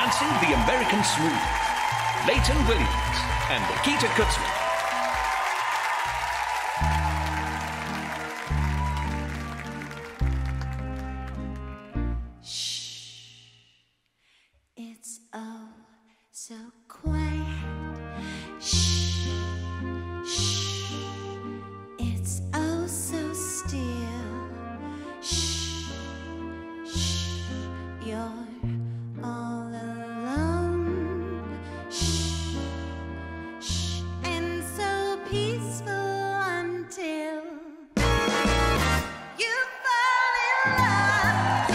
dancing the American smooth, Leighton Williams and Nikita Kutzman. It's oh so quiet. Shh, shh. It's oh so still. Shh, shh. You're all alone. Shh, shh. And so peaceful until you fall in love.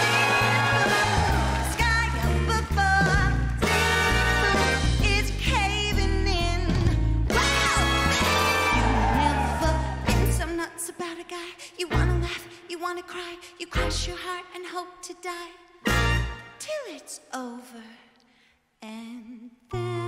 Sky up above, it's caving in. Wow! You've never been so nuts about a guy. You wanna laugh, you wanna cry, you cross your heart and hope to die till it's over, and then